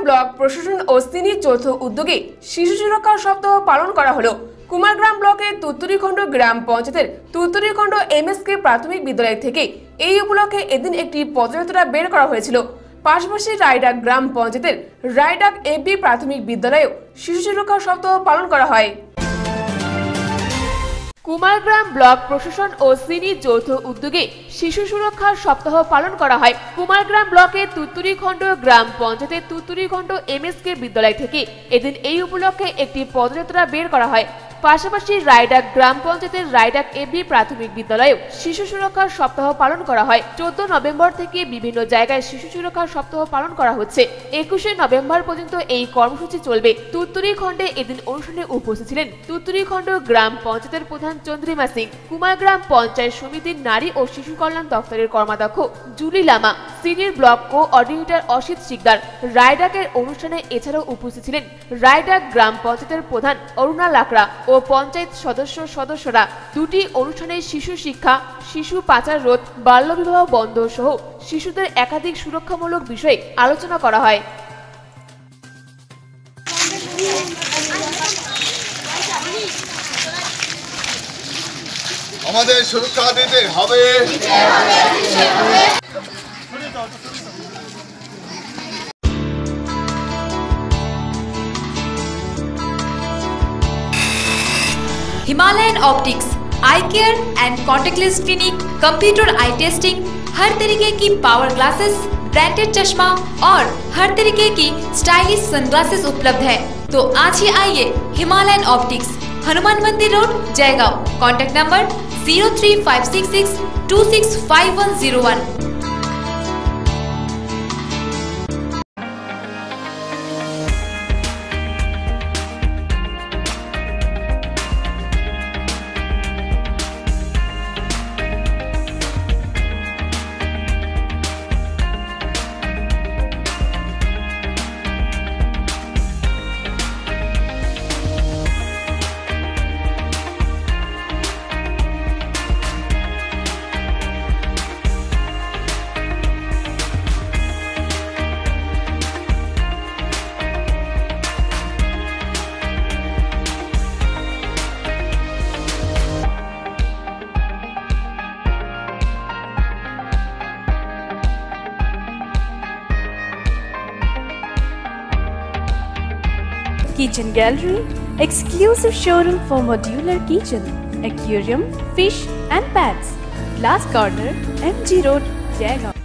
Block প্রশাসন ও সিনির যৌথ উদ্যোগে শিশু সুরক্ষা সপ্তাহ পালন করা হলো। কুমারগ্রাম ব্লকের তুত্তুরিখণ্ড গ্রাম পঞ্চায়েতের তুত্তুরিখণ্ড এমএসকে প্রাথমিক বিদ্যালয় থেকে এই উপলক্ষে এদিন একটি পদযাত্রা বের করা হয়েছিল। পাশাপাশি রায়ডাক গ্রাম পঞ্চায়েতের রায়ডাক এবি প্রাথমিক বিদ্যালয়েও শিশু সুরক্ষা সপ্তাহ পালন করা হয়। কুমারগ্রাম ব্লক প্রশাসন ও সিনির যৌথ উদ্যোগে শিশু সুরক্ষা সপ্তাহ পালন করা হয়। কুমারগ্রাম ব্লকের তুত্তুরিখণ্ড গ্রাম পঞ্চায়েতের তুত্তুরিখণ্ড এমএসকে বিদ্যালয় থেকে এদিন এই উপলক্ষে একটি পদযাত্রা বের করা হয়। পাশাপাশি রায়ডাক গ্রাম পঞ্চায়েতের রায়ডাক এবি প্রাথমিক বিদ্যালয়েও শিশু সুরক্ষা সপ্তাহ পালন করা হয়। 14 নভেম্বর থেকে বিভিন্ন জায়গায় শিশু সুরক্ষা সপ্তাহ পালন করা হচ্ছে। 21 নভেম্বর পর্যন্ত এই কর্মসূচি চলবে। তুত্তুরিখণ্ডে এদিন অনুষ্ঠানে উপস্থিত ছিলেন তুত্তুরিখণ্ড গ্রাম পঞ্চায়েতের প্রধান চন্দ্রিমা সিং, কুমারগ্রাম পঞ্চায়েত সমিতির নারী ও শিশু কল্যাণ দপ্তরের কর্মাধ্যক্ষ Juli Lama, senior block coordinator Asit Sikdar. রায়ডাকের অনুষ্ঠানে এছাড়াও উপস্থিত ছিলেন রায়ডাক গ্রাম পঞ্চায়েতের প্রধান অরুণা লাকড়া ও পঞ্চায়েত সদস্যরা। দুটি অনুষ্ঠানে শিশু শিক্ষা, শিশু পাচার রোধ, বাল্যবিবাহ বন্ধ সহ শিশুদের একাধিক সুরক্ষামূলক বিষয়ে আলোচনা করা হয়। আমাদের সুরক্ষা দিতে হবে। Himalayan optics eye care and contactless clinic, computer eye testing, हर तरीके की पावर ग्लासेस, ब्रांडेड चश्मा और हर तरीके की स्टाइलिश सनग्लासेस उपलब्ध है। तो आज ही आइए Himalayan optics, Hanuman Mandir road, Jaigaon. Contact number 03566265101। Kitchen Gallery, exclusive showroom for modular kitchen, aquarium, fish and pets. Glass Corner, MG Road, Jaigaon.